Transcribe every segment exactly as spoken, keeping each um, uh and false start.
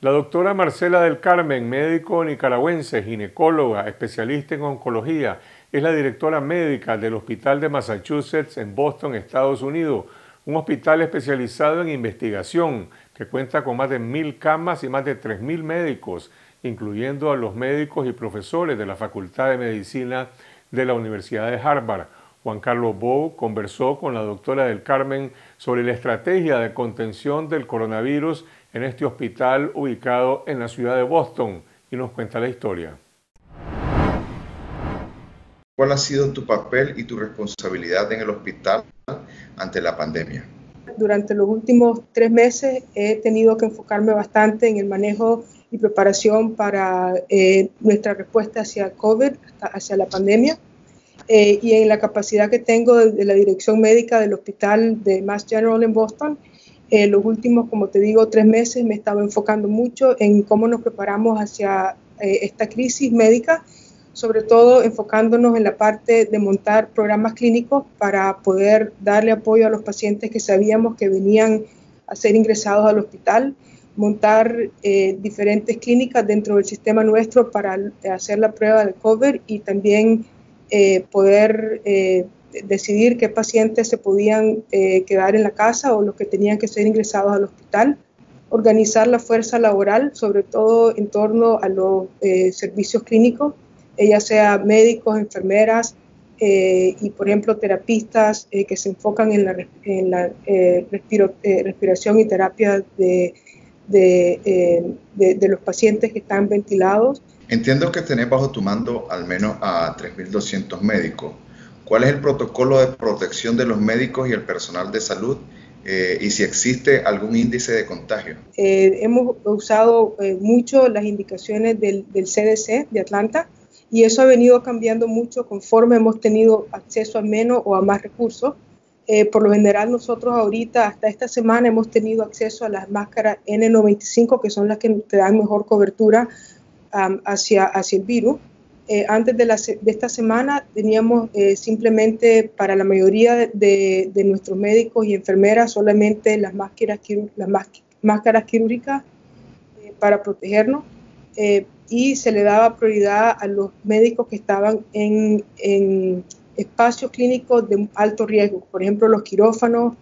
La doctora Marcela del Carmen, médico nicaragüense, ginecóloga, especialista en oncología, es la directora médica del Hospital de Massachusetts en Boston, Estados Unidos, un hospital especializado en investigación que cuenta con más de mil camas y más de tres mil médicos, incluyendo a los médicos y profesores de la Facultad de Medicina de la Universidad de Harvard. Juan Carlos Bou conversó con la doctora del Carmen sobre la estrategia de contención del coronavirus en este hospital ubicado en la ciudad de Boston y nos cuenta la historia. ¿Cuál ha sido tu papel y tu responsabilidad en el hospital ante la pandemia? Durante los últimos tres meses he tenido que enfocarme bastante en el manejo y preparación para eh, nuestra respuesta hacia COVID, hacia la pandemia, eh, y en la capacidad que tengo de, de la dirección médica del hospital de Mass General en Boston. Eh, los últimos, como te digo, tres meses me he estado enfocando mucho en cómo nos preparamos hacia eh, esta crisis médica, sobre todo enfocándonos en la parte de montar programas clínicos para poder darle apoyo a los pacientes que sabíamos que venían a ser ingresados al hospital, montar eh, diferentes clínicas dentro del sistema nuestro para hacer la prueba de COVID y también eh, poder eh, decidir qué pacientes se podían eh, quedar en la casa o los que tenían que ser ingresados al hospital, organizar la fuerza laboral, sobre todo en torno a los eh, servicios clínicos, ya sea médicos, enfermeras eh, y, por ejemplo, terapistas eh, que se enfocan en la, en la eh, respiro, eh, respiración y terapia de, de, eh, de, de los pacientes que están ventilados. Entiendo que tenés bajo tu mando al menos a tres mil doscientos médicos. ¿Cuál es el protocolo de protección de los médicos y el personal de salud eh, y si existe algún índice de contagio? Eh, hemos usado eh, mucho las indicaciones del, del C D C de Atlanta, y eso ha venido cambiando mucho conforme hemos tenido acceso a menos o a más recursos. Eh, por lo general, nosotros ahorita, hasta esta semana, hemos tenido acceso a las máscaras N noventa y cinco, que son las que te dan mejor cobertura um, hacia, hacia el virus. Eh, antes de, la, de esta semana, teníamos eh, simplemente para la mayoría de, de nuestros médicos y enfermeras solamente las máscaras, las máscaras quirúrgicas eh, para protegernos. Eh, y se le daba prioridad a los médicos que estaban en, en espacios clínicos de alto riesgo, por ejemplo, los quirófanos,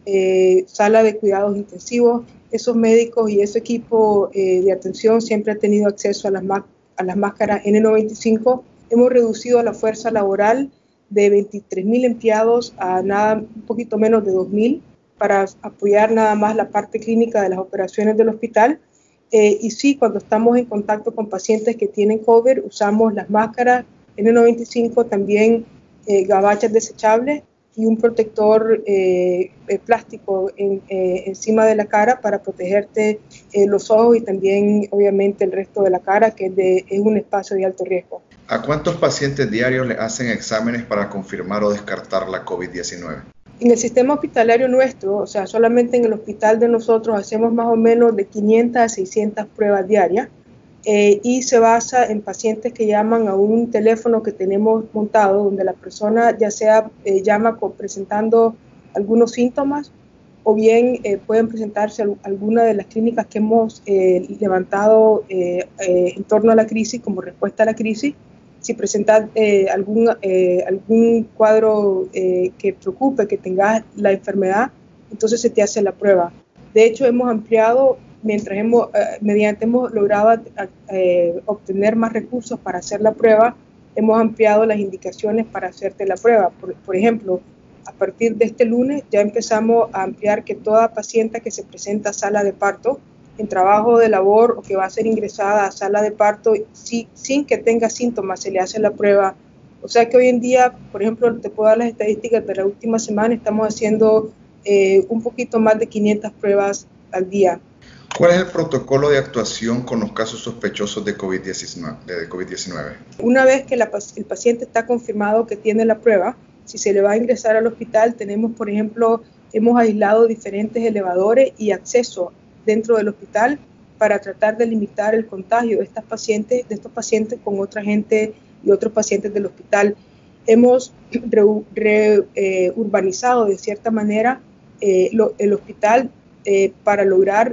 eh, sala de cuidados intensivos. Esos médicos y ese equipo eh, de atención siempre han tenido acceso a las, a las máscaras N noventa y cinco. Hemos reducido la fuerza laboral de veintitrés mil empleados a nada, un poquito menos de dos mil para apoyar nada más la parte clínica de las operaciones del hospital. Eh, y sí, cuando estamos en contacto con pacientes que tienen COVID, usamos las máscaras N noventa y cinco, también eh, gabachas desechables y un protector eh, eh, plástico en, eh, encima de la cara para protegerte eh, los ojos y también, obviamente, el resto de la cara, que es, de, es un espacio de alto riesgo. ¿A cuántos pacientes diarios le hacen exámenes para confirmar o descartar la COVID diecinueve? En el sistema hospitalario nuestro, o sea, solamente en el hospital de nosotros hacemos más o menos de quinientas a seiscientas pruebas diarias eh, y se basa en pacientes que llaman a un teléfono que tenemos montado donde la persona ya sea eh, llama con, presentando algunos síntomas o bien eh, pueden presentarse a alguna de las clínicas que hemos eh, levantado eh, eh, en torno a la crisis como respuesta a la crisis. Si presentas eh, algún, eh, algún cuadro eh, que preocupe, que tengas la enfermedad, entonces se te hace la prueba. De hecho, hemos ampliado, mientras hemos, eh, mediante hemos logrado eh, obtener más recursos para hacer la prueba, hemos ampliado las indicaciones para hacerte la prueba. Por, por ejemplo, a partir de este lunes ya empezamos a ampliar que toda paciente que se presenta a sala de parto, en trabajo de labor o que va a ser ingresada a sala de parto si, sin que tenga síntomas, se le hace la prueba. O sea que hoy en día, por ejemplo, te puedo dar las estadísticas de la última semana, estamos haciendo eh, un poquito más de quinientas pruebas al día. ¿Cuál es el protocolo de actuación con los casos sospechosos de COVID diecinueve? Una vez que la, el paciente está confirmado que tiene la prueba, si se le va a ingresar al hospital, tenemos, por ejemplo, hemos aislado diferentes elevadores y acceso dentro del hospital para tratar de limitar el contagio de estas pacientes, de estos pacientes con otra gente y otros pacientes del hospital. Hemos reurbanizado re, eh, urbanizado de cierta manera eh, lo, el hospital eh, para lograr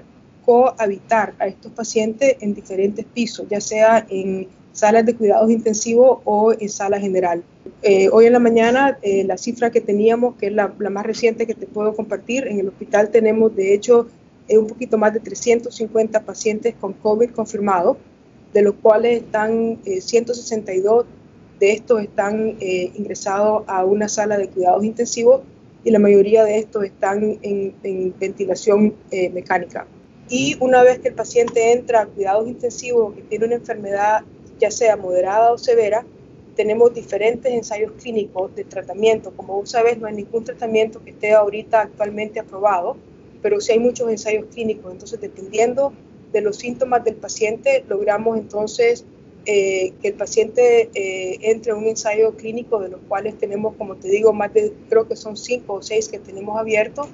cohabitar a estos pacientes en diferentes pisos, ya sea en salas de cuidados intensivos o en sala general. Eh, hoy en la mañana, eh, la cifra que teníamos, que es la, la más reciente que te puedo compartir, en el hospital tenemos de hecho eh, un poquito más de trescientos cincuenta pacientes con COVID confirmados, de los cuales están eh, ciento sesenta y dos de estos están eh, ingresados a una sala de cuidados intensivos y la mayoría de estos están en, en ventilación eh, mecánica. Y una vez que el paciente entra a cuidados intensivos que tiene una enfermedad ya sea moderada o severa, tenemos diferentes ensayos clínicos de tratamiento. Como vos sabés, no hay ningún tratamiento que esté ahorita actualmente aprobado, pero sí hay muchos ensayos clínicos. Entonces, dependiendo de los síntomas del paciente, logramos entonces eh, que el paciente eh, entre a un ensayo clínico, de los cuales tenemos, como te digo, más de, creo que son cinco o seis que tenemos abiertos,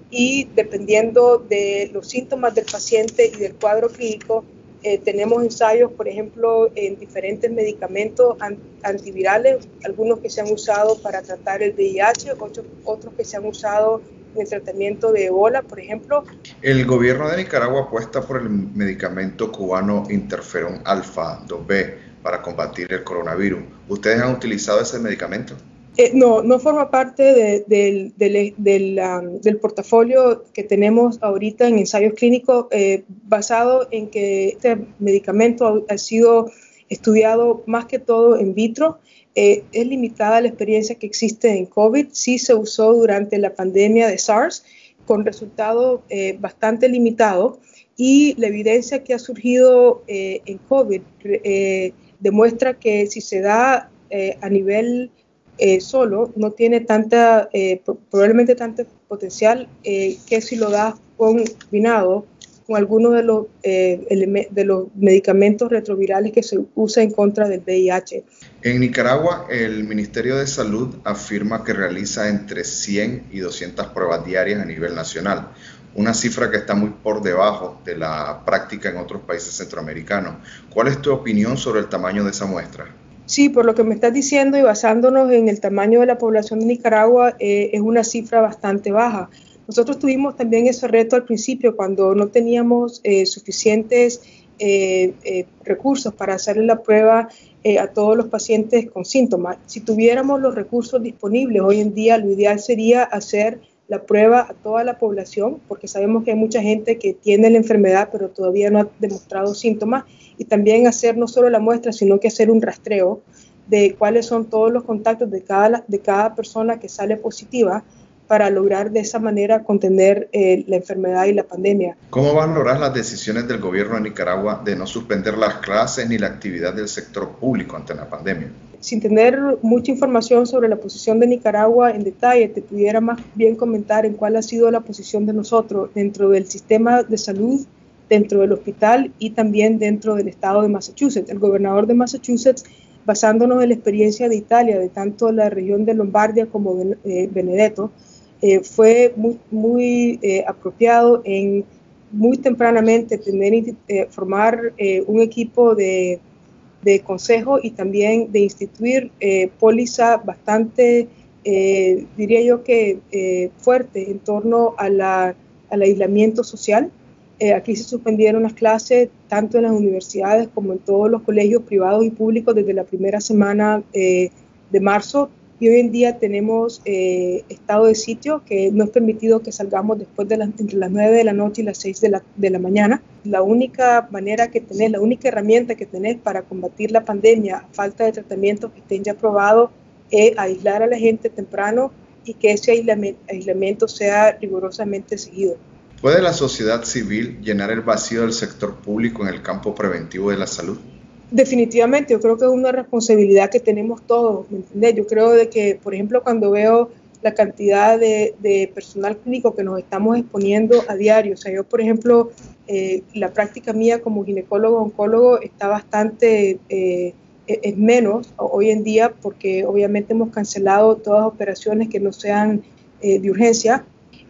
y dependiendo de los síntomas del paciente y del cuadro clínico, Eh, tenemos ensayos, por ejemplo, en diferentes medicamentos antivirales, algunos que se han usado para tratar el V I H, otros, otros que se han usado en el tratamiento de Ebola, por ejemplo. El gobierno de Nicaragua apuesta por el medicamento cubano Interferón Alfa dos B para combatir el coronavirus. ¿Ustedes han utilizado ese medicamento? Eh, no, no forma parte de, de, de, de, um, del portafolio que tenemos ahorita en ensayos clínicos, eh, basado en que este medicamento ha, ha sido estudiado más que todo in vitro. Eh, es limitada la experiencia que existe en COVID. Sí se usó durante la pandemia de SARS con resultados eh, bastante limitados, y la evidencia que ha surgido eh, en COVID eh, demuestra que si se da eh, a nivel Eh, solo no tiene tanta, eh, probablemente tanto potencial eh, que si lo das combinado con algunos de los, eh, de los medicamentos retrovirales que se usa en contra del V I H. En Nicaragua, el Ministerio de Salud afirma que realiza entre cien y doscientas pruebas diarias a nivel nacional, una cifra que está muy por debajo de la práctica en otros países centroamericanos. ¿Cuál es tu opinión sobre el tamaño de esa muestra? Sí, por lo que me estás diciendo y basándonos en el tamaño de la población de Nicaragua, eh, es una cifra bastante baja. Nosotros tuvimos también ese reto al principio cuando no teníamos eh, suficientes eh, eh, recursos para hacerle la prueba eh, a todos los pacientes con síntomas. Si tuviéramos los recursos disponibles hoy en día, lo ideal sería hacer la prueba a toda la población, porque sabemos que hay mucha gente que tiene la enfermedad pero todavía no ha demostrado síntomas, y también hacer no solo la muestra, sino que hacer un rastreo de cuáles son todos los contactos de cada, de cada persona que sale positiva, para lograr de esa manera contener eh, la enfermedad y la pandemia. ¿Cómo valoras las decisiones del gobierno de Nicaragua de no suspender las clases ni la actividad del sector público ante la pandemia? Sin tener mucha información sobre la posición de Nicaragua en detalle, te pudiera más bien comentar en cuál ha sido la posición de nosotros dentro del sistema de salud, dentro del hospital y también dentro del estado de Massachusetts. El gobernador de Massachusetts, basándonos en la experiencia de Italia, de tanto la región de Lombardia como de eh, Benedetto, eh, fue muy, muy eh, apropiado en muy tempranamente tener, eh, formar eh, un equipo de, de consejo y también de instituir eh, póliza bastante, eh, diría yo que eh, fuerte en torno a la, al aislamiento social. Eh, aquí se suspendieron las clases tanto en las universidades como en todos los colegios privados y públicos desde la primera semana eh, de marzo, y hoy en día tenemos eh, estado de sitio, que no es permitido que salgamos después de las, entre las nueve de la noche y las seis de la, de la mañana. La única manera que tenés, la única herramienta que tenés para combatir la pandemia a falta de tratamientos que estén ya aprobados es aislar a la gente temprano y que ese aislamiento, aislamiento sea rigurosamente seguido. ¿Puede la sociedad civil llenar el vacío del sector público en el campo preventivo de la salud? Definitivamente, yo creo que es una responsabilidad que tenemos todos, ¿me entiendes? Yo creo de que, por ejemplo, cuando veo la cantidad de, de personal clínico que nos estamos exponiendo a diario, o sea, yo, por ejemplo, eh, la práctica mía como ginecólogo, oncólogo está bastante, eh, es menos hoy en día, porque obviamente hemos cancelado todas las operaciones que no sean eh, de urgencia.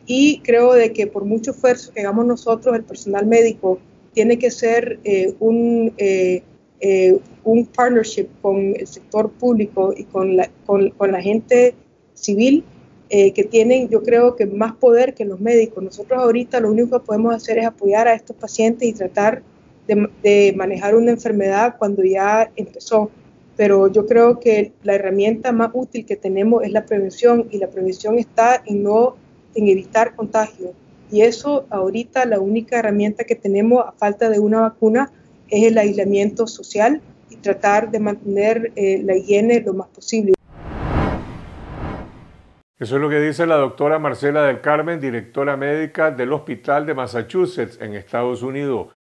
Y creo de que por mucho esfuerzo que hagamos nosotros, el personal médico tiene que ser eh, un, eh, eh, un partnership con el sector público y con la, con, con la gente civil eh, que tienen, yo creo que más poder que los médicos. Nosotros ahorita lo único que podemos hacer es apoyar a estos pacientes y tratar de, de manejar una enfermedad cuando ya empezó. Pero yo creo que la herramienta más útil que tenemos es la prevención, y la prevención está en, no, en evitar contagio. Y eso ahorita la única herramienta que tenemos a falta de una vacuna es el aislamiento social y tratar de mantener eh, la higiene lo más posible. Eso es lo que dice la doctora Marcela del Carmen, directora médica del Hospital de Massachusetts en Estados Unidos.